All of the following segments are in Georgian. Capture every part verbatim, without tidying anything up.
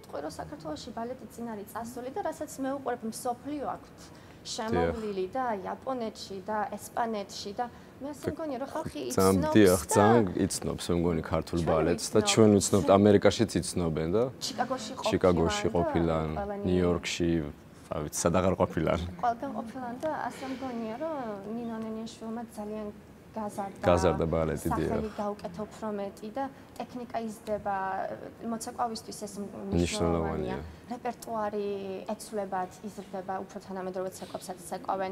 ვიტყვი, რომ საქართველოში ბალეტი წინ არის წასული და რასაც მე უყურებ მსოფლიო აქვთ შემოვლილი და იაპონეთში და ესპანეთში და მე ასე მგონია რომ ხალხი იცნობს დიახ, ძალიან იცნობს მე მგონი ქართულ ბალეტს და ჩვენ ვიცნობთ ამერიკაშიც იცნობენ და ჩიკაგოში ყოფილან ჩიკაგოში ყოფილან, ნიუ-იორკში ავით სადაღარ ყოფილან. ყველგან ყოფილან და ასე მგონია რომ ნინო ნენიაშვილმა ძალიან გაზარდა გაზარდა ბალეტი დიახ. სახელი გაუკეთა უფრო მეტი და ტექნიკა იზრდება, მოცეკვავისთვის ეს მნიშვნელოვანია. რეპერტუარი ეცვლებათ, იზრდება, უფრო თანამედროვე ცეკვებსაც ცეკვავენ.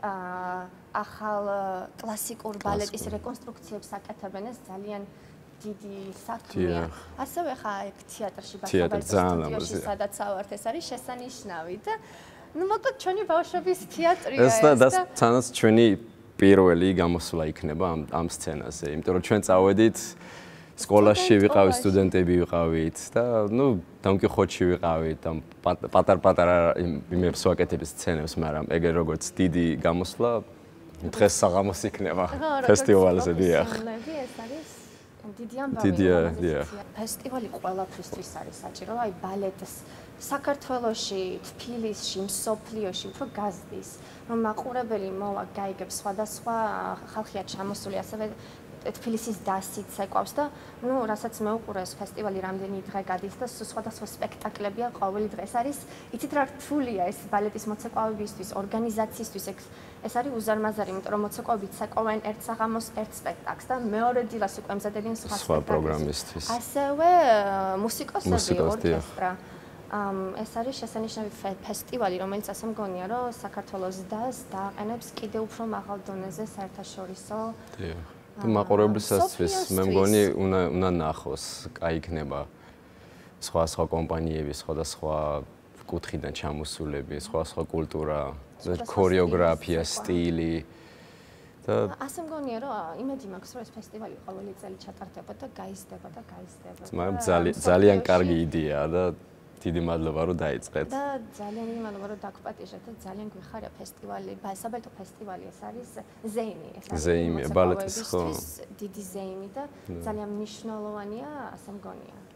ახალ კლასიკურ ბალეტის რეკონსტრუქციებს აკეთებენ, ეს ძალიან დიდი საქმეა. ასევე ხა ეგ თეატრში ბასაბალეტის სტუდიაში სადაც ავართ, ეს არის შესანიშნავი და ну მოკლედ ჩვენი ბავშვების თეატრია ეს და ეს თანაც ჩვენი პირველი გამოსვლა იქნება ამ ამ სცენაზე, იმიტომ რომ ჩვენ წავედით სკოლაში ვიყავით, სტუდენტები ვიყავით და ნუ დამკიხოთში ვიყავით, ამ პატარ-პატარა იმებს ვაკეთებთ სცენებს, მაგრამ ეგ როგორც დიდი გამოსვლა დღეს საღამოს იქნება ფესტივალზე დიახ. ეს არის დიდი ამბავი. დიდია, დიახ. ფესტივალი ყველაფრისთვის არის საჭირო, აი ბალეტს საქართველოში, თბილისში, მსოფლიოში უფრო გაზრდის, რომ მაყურებელი მოვა, გაიგებს სხვადასხვა ხალხია ჩამოსული, ასევე თბილისის დასით ცეკვავს და ნუ რასაც მე უყურე ეს ფესტივალი რამდენი დღე გადის და სხვადასხვა სპექტაკლებია ყოველი დღე. ეს არის, იცით რა რთულია ეს ბალეტის მოცეკვავებისთვის, ორგანიზაციისთვის, ეს არის უზარმაზარი, იმიტომ რომ მოცეკვავები ცეკვავენ ერთ საღამოს ერთ სპექტაკლს და მეორე დილას უკვე მზადებიან სხვა პროგრამისთვის. ასევე მუსიკოსები, ორკესტრა. ეს არის შესანიშნავი ფესტივალი, რომელიც ასე მგონია, რომ საქართველოს დას დააყენებს კიდევ უფრო მაღალ დონეზე საერთაშორისო. დიახ. და მაყურებლისათვის მე მგონი უნდა უნდა ნახოს, კაი იქნება სხვა სხვა კომპანიები, სხვადასხვა კუთხიდან ჩამოსულები, სხვა სხვა კულტურა, ქორეოგრაფია, სტილი და ასე მგონია, რომ იმედი მაქვს, რომ ეს ფესტივალი ყოველი წელი ჩატარდება და გაიზრდება და გაიზრდება. მაგრამ ძალიან კარგი იდეაა და დიდი მადლობა რომ დაიწყეთ. და ძალიან დიდი მადლობა რომ დაგპატიჟეთ და ძალიან გვიხარია ფესტივალი, საბალეტო ფესტივალი ეს არის ზეიმი, ეს არის ზეიმი, ბალეტის ხო? დიდი ზეიმი და ძალიან მნიშვნელოვანია, ასე მგონია.